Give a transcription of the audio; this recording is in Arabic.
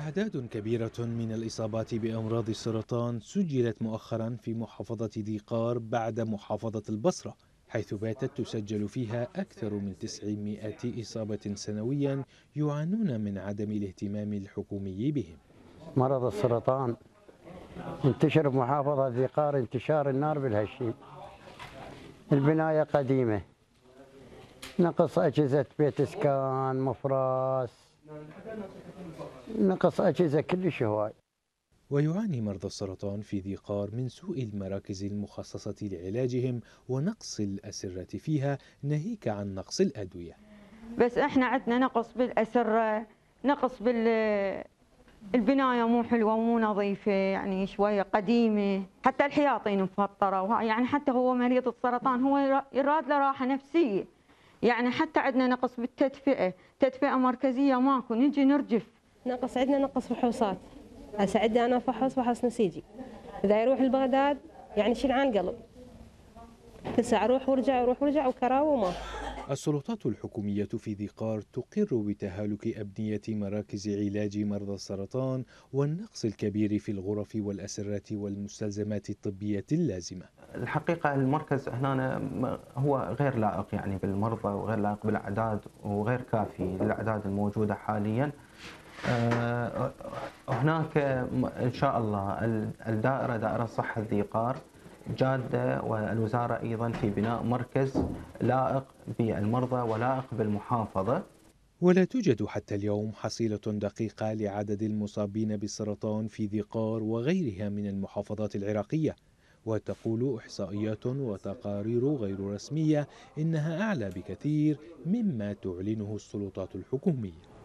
أعداد كبيرة من الإصابات بأمراض السرطان سجلت مؤخرا في محافظة ذي قار بعد محافظة البصرة، حيث باتت تسجل فيها أكثر من 900 إصابة سنويا يعانون من عدم الاهتمام الحكومي بهم. مرض السرطان انتشر بمحافظة ذي قار انتشار النار بالهشيم. البناية قديمة، نقص أجهزة بيت إسكان، مفراس، نقص أجهزة كلش هواي. ويعاني مرضى السرطان في ذي قار من سوء المراكز المخصصة لعلاجهم ونقص الأسرة فيها، ناهيك عن نقص الأدوية. بس احنا عندنا نقص بالأسرة، نقص البناية مو حلوة ومو نظيفة، يعني شوية قديمة، حتى الحياطين مفطرة، يعني حتى هو مريض السرطان هو يراد له راحة نفسية، يعني حتى عندنا نقص بالتدفئة، تدفئة مركزية ماكو، نجي نرجف. عندنا نقص فحوصات، هسه عندي أنا فحص نسيجي، إذا يروح لبغداد يعني شيل عن القلب، كل ساعة أروح وارجع وكراوي وما. السلطات الحكومية في ذي قار تقر بتهالك أبنية مراكز علاج مرضى السرطان والنقص الكبير في الغرف والأسرات والمستلزمات الطبية اللازمة. الحقيقة المركز هنا هو غير لائق يعني بالمرضى وغير لائق بالأعداد وغير كافي للأعداد الموجودة حاليا. هناك إن شاء الله دائرة الصحة ذي قار جادة، والوزارة أيضا في بناء مركز لائق بالمرضى ولائق بالمحافظة. ولا توجد حتى اليوم حصيلة دقيقة لعدد المصابين بالسرطان في ذي قار وغيرها من المحافظات العراقية، وتقول إحصائيات وتقارير غير رسمية إنها أعلى بكثير مما تعلنه السلطات الحكومية.